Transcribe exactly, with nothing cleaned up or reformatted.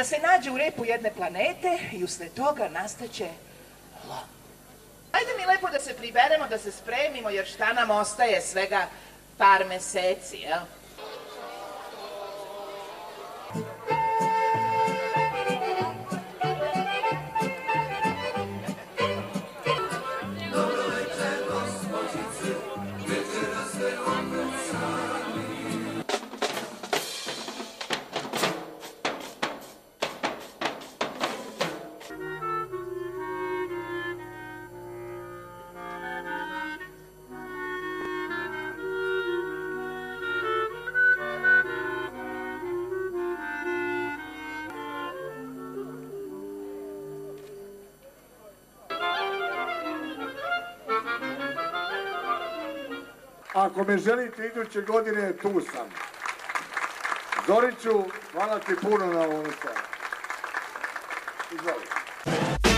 da se nađe u repu jedne planete i usled toga nastaće lom. Ajde mi lepo da se priberemo, da se spremimo, jer šta nam ostaje svega par meseci, jel? Ako me želite iduće godine, tu sam. Zoriću, hvala ti puno na ovom stvari. Izvolite.